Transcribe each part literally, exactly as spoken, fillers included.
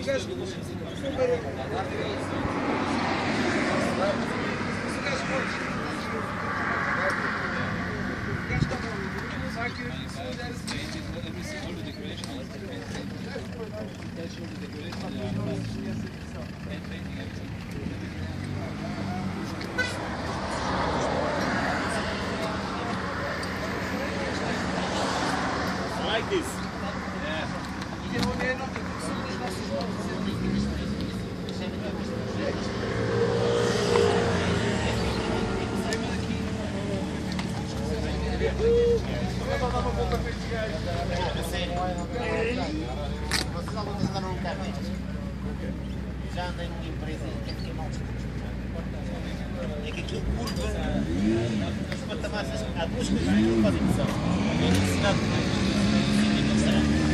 ficas super... I like this. Vocês algumas andaram no carro já andei numa empresa que é fiquei mal disposto. É que aquilo curva os patamares, há duas coisas que não fazem noção. A velocidade do restaurante.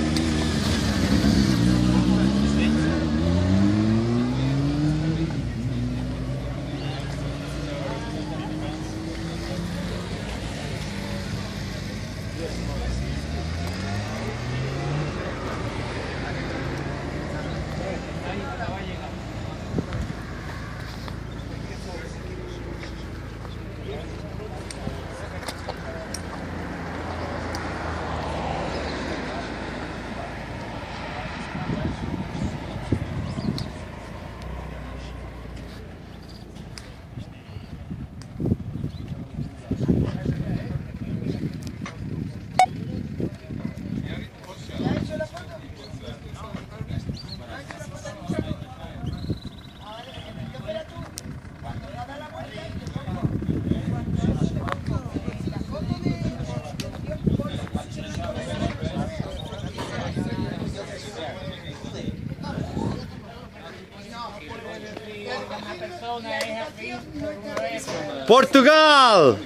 Portugal!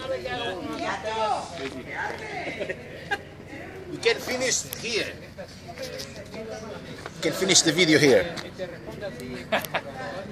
We can finish here. We can finish the video here.